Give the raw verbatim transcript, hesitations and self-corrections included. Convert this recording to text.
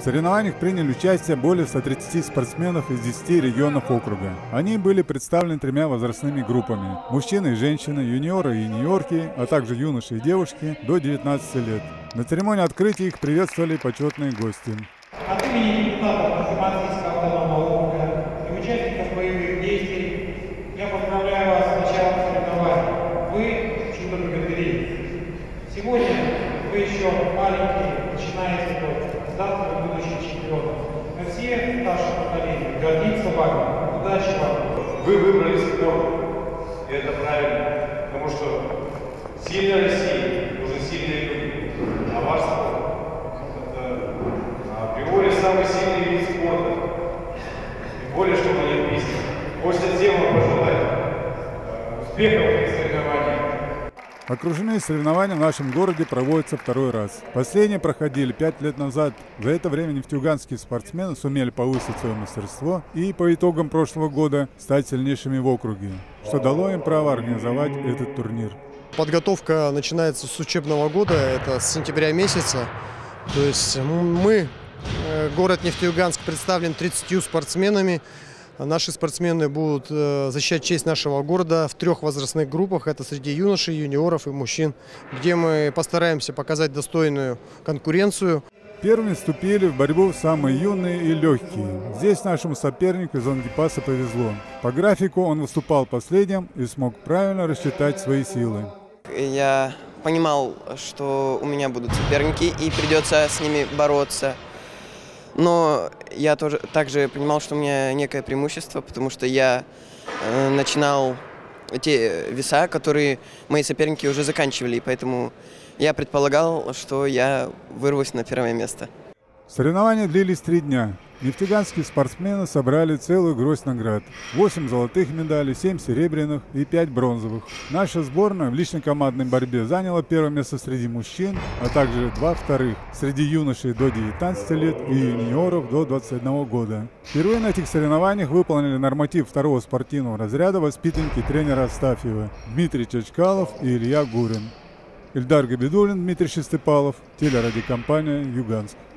В соревнованиях приняли участие более ста тридцати спортсменов из десяти регионов округа. Они были представлены тремя возрастными группами – мужчины и женщины, юниоры и юниорки, а также юноши и девушки до девятнадцати лет. На церемонии открытия их приветствовали почетные гости. От имени депутатов Ханты-Мансийского автономного округа и участников боевых действий я поздравляю вас с началом соревнований. Вы чудо-богатыри. Сегодня вы еще маленькие, начинаете только. Завтра вы будущие чемпионы. А все наши поколения гордится вами. Удачи вам. Вы выбрали спорт. И это правильно. Потому что сильная Россия уже сильные люди. А ваш спорт это априори самый сильный вид спорта. Тем более, что вы олимпийцы. Хочется всем вам пожелать успехов в этих соревнованиях. Окружные соревнования в нашем городе проводятся второй раз. Последние проходили пять лет назад. За это время нефтеюганские спортсмены сумели повысить свое мастерство и по итогам прошлого года стать сильнейшими в округе, что дало им право организовать этот турнир. Подготовка начинается с учебного года, это с сентября месяца. То есть мы, город Нефтеюганск, представлен тридцатью спортсменами. Наши спортсмены будут защищать честь нашего города в трех возрастных группах. Это среди юношей, юниоров и мужчин, где мы постараемся показать достойную конкуренцию. Первыми вступили в борьбу самые юные и легкие. Здесь нашему сопернику из Лангепаса повезло. По графику он выступал последним и смог правильно рассчитать свои силы. Я понимал, что у меня будут соперники и придется с ними бороться. Но я тоже также понимал, что у меня некое преимущество, потому что я э, начинал те веса, которые мои соперники уже заканчивали, и поэтому я предполагал, что я вырвусь на первое место. Соревнования длились три дня. Нефтеюганские спортсмены собрали целую гроздь наград. восемь золотых медалей, семь серебряных и пять бронзовых. Наша сборная в личной командной борьбе заняла первое место среди мужчин, а также два вторых среди юношей до девятнадцати лет и юниоров до двадцати одного года. Впервые на этих соревнованиях выполнили норматив второго спортивного разряда воспитанники тренера Астафьева Дмитрий Чачкалов и Илья Гурин. Ильдар Габидуллин, Дмитрий Шестопалов, телерадиокомпания «Юганск».